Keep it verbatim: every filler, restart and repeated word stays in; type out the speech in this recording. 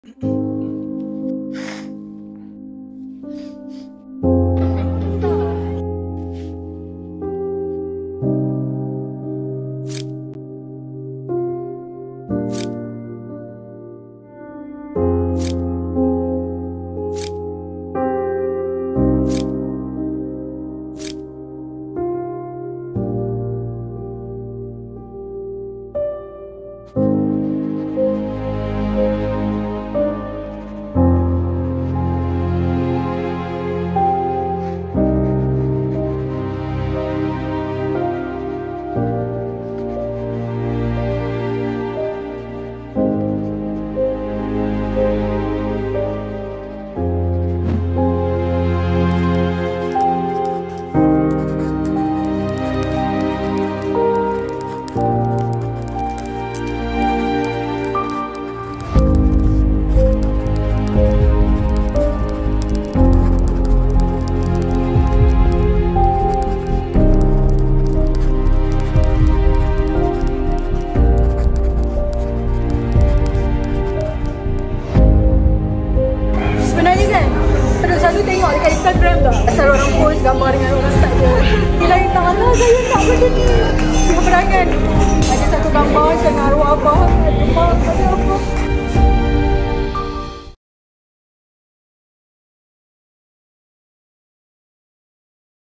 Selalu tengok dekat Instagram tak? Asal orang post gambar dengan orang start dia. Bila kita Allah saya tak benda ni. Keperangan. Ada satu gambar tengah